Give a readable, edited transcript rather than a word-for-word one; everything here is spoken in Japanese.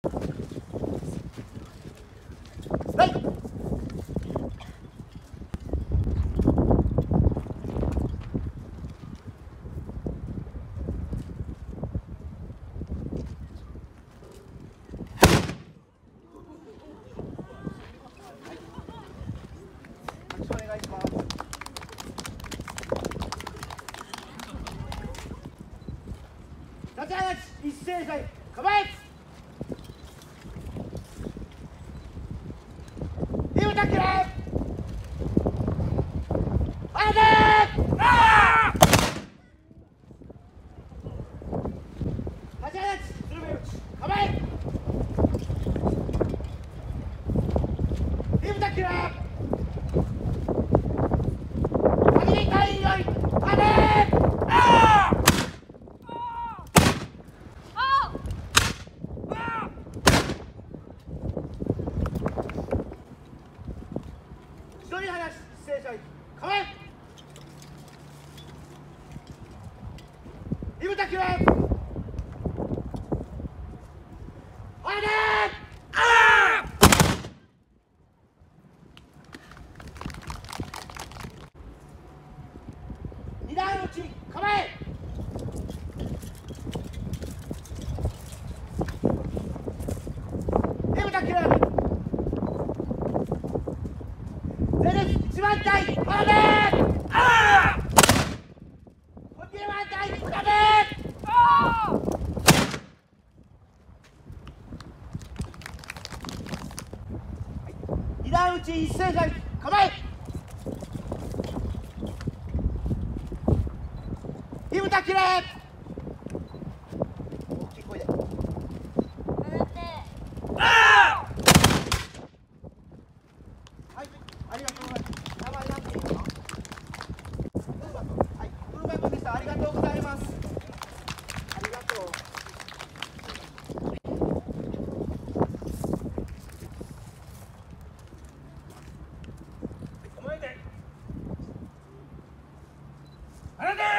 はい。お願いします。立ち上がり一斉祭構え。リブタキレあれ立ち上がりスルメ打ち構え。リブタキレ先に隊員よりあれ一人話一斉祭構え。リブタキレあれ二段打ち構え。リブタキレゼル一番隊あれこちら番隊二目二段打ち一斉祭構え。リブタキレ大きい声ではい、ありがとうございます。名前なんていうの？はい、ブルマ君でした。ありがとうございます。ありがとう。お前で。あなた。